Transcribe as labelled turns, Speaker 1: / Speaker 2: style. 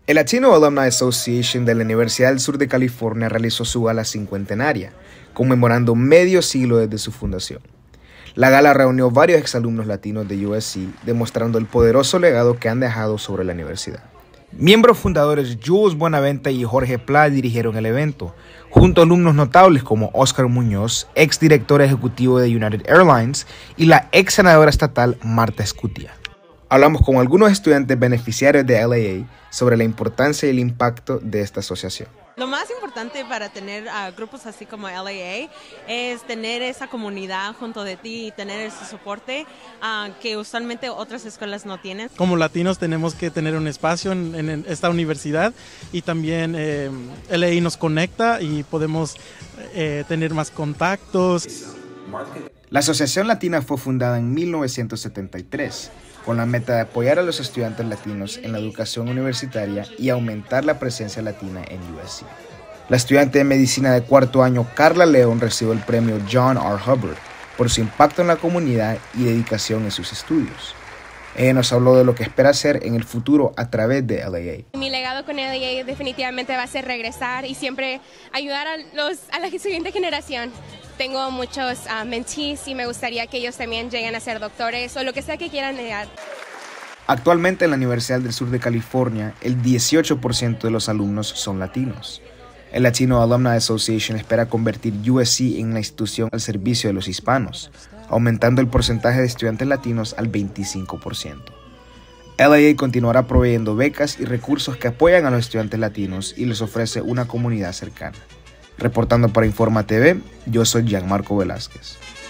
Speaker 1: El Latino Alumni Association de la Universidad del Sur de California realizó su gala cincuentenaria, conmemorando medio siglo desde su fundación. La gala reunió varios exalumnos latinos de USC, demostrando el poderoso legado que han dejado sobre la universidad. Miembros fundadores Jules Buenavente y Jorge Pla dirigieron el evento, junto a alumnos notables como Oscar Muñoz, exdirector ejecutivo de United Airlines, y la ex senadora estatal Marta Escutia. Hablamos con algunos estudiantes beneficiarios de LAA sobre la importancia y el impacto de esta asociación.
Speaker 2: Lo más importante para tener grupos así como LAA es tener esa comunidad junto de ti y tener ese soporte que usualmente otras escuelas no tienen.
Speaker 3: Como latinos tenemos que tener un espacio en esta universidad y también LAA nos conecta y podemos tener más contactos.
Speaker 1: La Asociación Latina fue fundada en 1973 con la meta de apoyar a los estudiantes latinos en la educación universitaria y aumentar la presencia latina en USC. La estudiante de medicina de cuarto año Carla León recibió el premio John R. Hubbard por su impacto en la comunidad y dedicación en sus estudios. Ella nos habló de lo que espera hacer en el futuro a través de LAA.
Speaker 4: Mi legado con LAA definitivamente va a ser regresar y siempre ayudar a la siguiente generación. Tengo muchos mentees y me gustaría que ellos también lleguen a ser doctores o lo que sea que quieran llegar.
Speaker 1: Actualmente en la Universidad del Sur de California, el 18% de los alumnos son latinos. El Latino Alumni Association espera convertir USC en una institución al servicio de los hispanos, aumentando el porcentaje de estudiantes latinos al 25%. LAA continuará proveyendo becas y recursos que apoyan a los estudiantes latinos y les ofrece una comunidad cercana. Reportando para Informa TV, yo soy Gianmarco Velázquez.